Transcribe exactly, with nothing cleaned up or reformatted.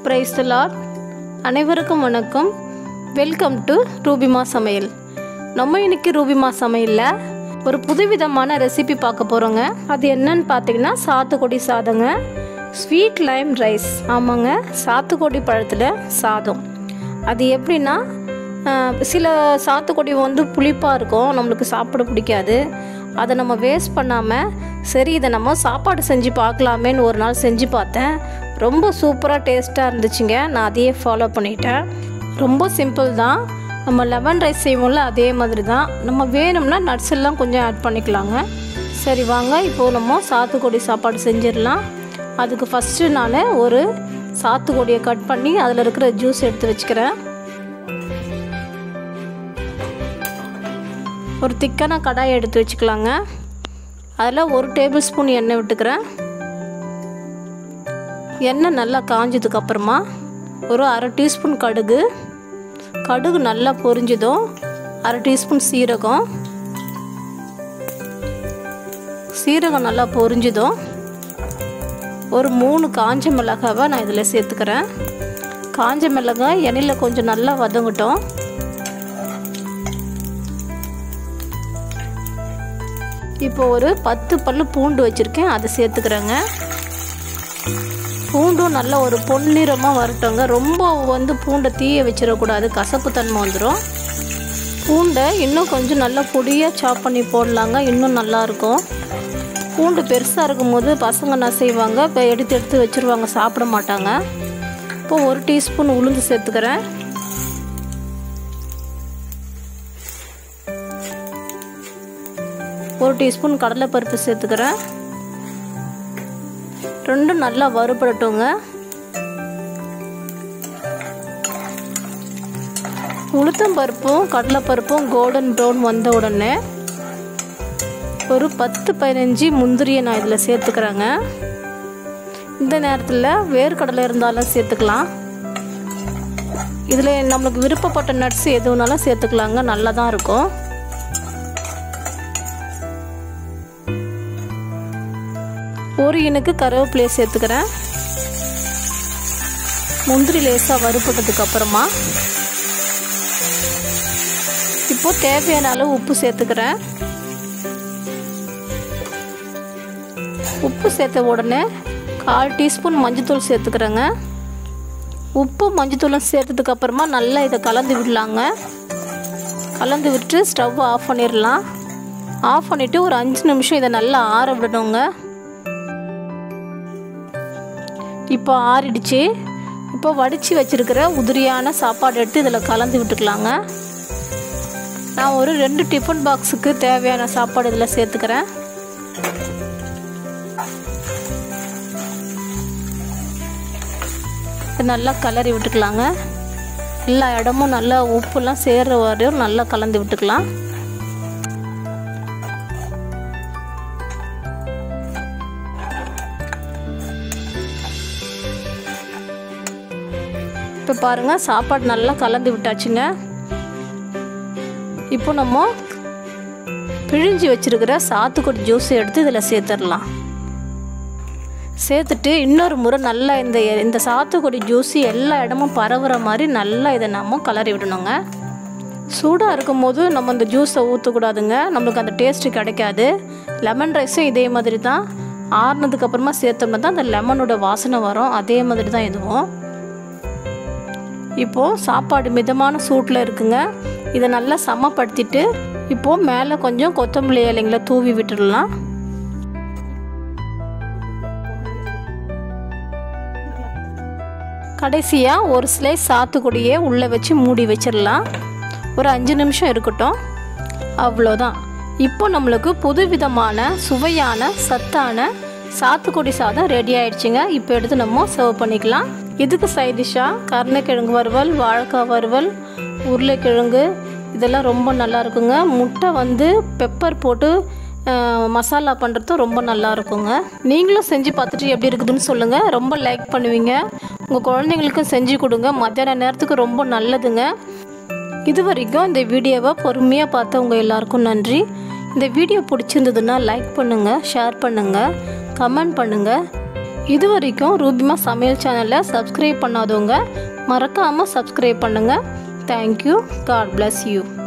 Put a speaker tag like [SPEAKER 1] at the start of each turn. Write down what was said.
[SPEAKER 1] Praise the Lord. அனைவருக்கும் வணக்கம். Welcome to Rubima சமையல். நம்ம இன்னைக்கு ரூபிமா சமையலில் ஒரு புதுவிதமான ரெசிபி பார்க்க போகிறோங்க. அது என்னன்னு பார்த்தீங்கன்னா சாத்துக்குடி சாதங்க, ஸ்வீட் லைம் ரைஸ். ஆமாங்க, சாத்துக்குடி பழத்தில் சாதம். அது எப்படின்னா, சில சாத்துக்குடி வந்து புளிப்பாக இருக்கும், நம்மளுக்கு சாப்பிட பிடிக்காது. அதை நம்ம வேஸ்ட் பண்ணாமல் சரி இதை நம்ம சாப்பாடு செஞ்சு பார்க்கலாமேன்னு ஒரு நாள் செஞ்சு பார்த்தேன். ரொம்ப சூப்பராக டேஸ்ட்டாக இருந்துச்சுங்க. நான் அதையே ஃபாலோ பண்ணிட்டேன். ரொம்ப சிம்பிள் தான். நம்ம லெமன் ரைஸ் செய்வோம்ல, அதே மாதிரி தான். நம்ம வேணும்னா நட்ஸ் எல்லாம் கொஞ்சம் ஆட் பண்ணிக்கலாங்க. சரி வாங்க, இப்போது நம்ம சாத்துக்குடி சாப்பாடு செஞ்சிடலாம். அதுக்கு ஃபஸ்ட்டு நான் ஒரு சாத்துக்குடியை கட் பண்ணி அதில் இருக்கிற ஜூஸ் எடுத்து வச்சுக்கிறேன். ஒரு திக்கான கடாயை எடுத்து வச்சுக்கலாங்க. அதில் ஒரு டேபிள் ஸ்பூன் எண்ணெய் விட்டுக்கிறேன். எண்ணெய் நல்லா காஞ்சதுக்கப்புறமா ஒரு அரை டீஸ்பூன் கடுகு, கடுகு நல்லா பொரிஞ்சதும் அரை டீஸ்பூன் சீரகம், சீரகம் நல்லா பொரிஞ்சதும் ஒரு மூணு காஞ்ச மிளகாவை நான் இதில் சேர்த்துக்கிறேன். காஞ்ச மிளகாய் எண்ணெயில் கொஞ்சம் நல்லா வதங்கட்டும். இப்போ ஒரு பத்து பல்லு பூண்டு வச்சுருக்கேன், அதை சேர்த்துக்கிறேங்க. பூண்டும் நல்லா ஒரு பொன்னிறமாக வரட்டுங்க. ரொம்ப வந்து பூண்டை தீய வச்சிடக்கூடாது, கசப்பு தன்மை வந்துடும். பூண்டை இன்னும் கொஞ்சம் நல்லா பொடியாக சாப் பண்ணி போடலாங்க, இன்னும் நல்லாயிருக்கும். பூண்டு பெருசாக இருக்கும்போது பசங்க என்ன செய்வாங்க, இப்போ எடுத்து எடுத்து வச்சுருவாங்க, சாப்பிட மாட்டாங்க. இப்போ ஒரு டீஸ்பூன் உளுந்து சேர்த்துக்கிறேன். ஒரு டீஸ்பூன் கடலைப்பருப்பு சேர்த்துக்கிறேன். ரெண்டும் நல்லா வறுபடட்டுங்க. உளுத்தம் பருப்பும் கடலைப்பருப்பும் கோல்டன் ப்ரௌன் வந்த உடனே ஒரு பத்து பதினஞ்சு முந்திரியை நான் இதில் சேர்த்துக்கிறேங்க. இந்த நேரத்தில் வேர்க்கடலை இருந்தாலும் சேர்த்துக்கலாம். இதில் நம்மளுக்கு விருப்பப்பட்ட நட்ஸ் எது வேணாலும் சேர்த்துக்கலாங்க, நல்லா தான் இருக்கும். ஒரு இனுக்கு கருவேப்பிலையை சேர்த்துக்கிறேன். முந்திரி லேசாக வறுப்பட்டதுக்கு அப்புறமா இப்போ தேவையான அளவு உப்பு சேர்த்துக்கிறேன். உப்பு சேர்த்த உடனே கால் டீஸ்பூன் மஞ்சத்தூள் சேர்த்துக்கிறேங்க. உப்பு மஞ்சத்தூளும் சேர்த்ததுக்கு அப்புறமா நல்லா இதை கலந்து விடலாங்க. கலந்து விட்டு ஸ்டவ் ஆஃப் பண்ணிடலாம். ஆஃப் பண்ணிவிட்டு ஒரு அஞ்சு நிமிஷம் இதை நல்லா ஆற விடணுங்க. இப்போ ஆறிடுச்சு. இப்போ வடித்து வச்சுருக்கிற உதிரியான சாப்பாடு எடுத்து இதில் கலந்து விட்டுக்கலாங்க. நான் ஒரு ரெண்டு டிஃபன் பாக்ஸுக்கு தேவையான சாப்பாடு இதில் சேர்த்துக்கிறேன். நல்லா கலரி விட்டுக்கலாங்க. எல்லா இடமும் நல்லா உப்புலாம் சேர்ற வரையும் நல்லா கலந்து விட்டுக்கலாம். இப்போ பாருங்கள், சாப்பாடு நல்லா கலந்து விட்டாச்சுங்க. இப்போ நம்ம பிழிஞ்சி வச்சுருக்கிற சாத்துக்குடி ஜூஸை எடுத்து இதில் சேர்த்துடலாம். சேர்த்துட்டு இன்னொரு முறை நல்லா இந்த இந்த சாத்துக்குடி ஜூஸ் எல்லா இடமும் பரவுற மாதிரி நல்லா இதை நம்ம கலரி விடணுங்க. சூடாக இருக்கும் போது நம்ம இந்த ஜூஸை ஊற்றக்கூடாதுங்க, நம்மளுக்கு அந்த டேஸ்ட்டு கிடைக்காது. லெமன் ரைஸும் இதே மாதிரி தான். ஆறுனதுக்கப்புறமா சேர்த்தோம்னா தான் அந்த லெமனோட வாசனை வரும். அதே மாதிரி தான் இதுவும். இப்போது சாப்பாடு மிதமான சூட்டில் இருக்குங்க. இதை நல்லா சமப்படுத்திட்டு இப்போது மேலே கொஞ்சம் கொத்தமல்லி இலைங்களை தூவி விட்டுடலாம். கடைசியாக ஒரு ஸ்லைஸ் சாத்துக்குடியே உள்ளே வச்சு மூடி வச்சிடலாம். ஒரு அஞ்சு நிமிஷம் இருக்கட்டும். அவ்வளோதான். இப்போ நம்மளுக்கு புதுவிதமான சுவையான சத்தான சாத்துக்குடி சாதம் ரெடி ஆயிடுச்சுங்க. இப்போ எடுத்து நம்ம சர்வ் பண்ணிக்கலாம். இதுக்கு சைட் டிஷ்ஷாக கருணைக்கிழங்கு வறுவல், வாழைக்காய் வறுவல், உருளைக்கிழங்கு இதெல்லாம் ரொம்ப நல்லா இருக்குங்க. முட்டை வந்து பெப்பர் போட்டு மசாலா பண்ணுறது ரொம்ப நல்லா இருக்குங்க. நீங்களும் செஞ்சு பார்த்துட்டு எப்படி இருக்குதுன்னு சொல்லுங்கள். ரொம்ப லைக் பண்ணுவீங்க. உங்கள் குழந்தைங்களுக்கும் செஞ்சு கொடுங்க. மத்தியான நேரத்துக்கு ரொம்ப நல்லதுங்க. இது வரைக்கும் இந்த வீடியோவை பொறுமையாக பார்த்தவங்க எல்லாருக்கும் நன்றி. இந்த வீடியோ பிடிச்சிருந்ததுன்னா லைக் பண்ணுங்கள், ஷேர் பண்ணுங்கள், கமெண்ட் பண்ணுங்கள். இது வரைக்கும் ரூபிமா சமையல் சேனலை சப்ஸ்கிரைப் பண்ணாதவங்க மறக்காமல் சப்ஸ்கிரைப் பண்ணுங்கள். தேங்க்யூ. God bless you.